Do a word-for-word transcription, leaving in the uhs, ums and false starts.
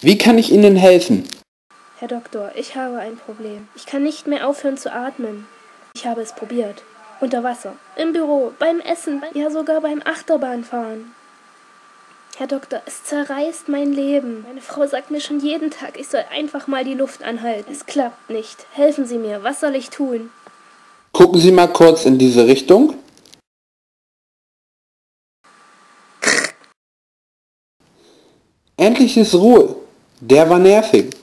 Wie kann ich Ihnen helfen? Herr Doktor, ich habe ein Problem. Ich kann nicht mehr aufhören zu atmen. Ich habe es probiert. Unter Wasser, im Büro, beim Essen, ja sogar beim Achterbahnfahren. Herr Doktor, es zerreißt mein Leben. Meine Frau sagt mir schon jeden Tag, ich soll einfach mal die Luft anhalten. Es klappt nicht. Helfen Sie mir. Was soll ich tun? Gucken Sie mal kurz in diese Richtung. Endlich ist Ruhe. Der war nervig.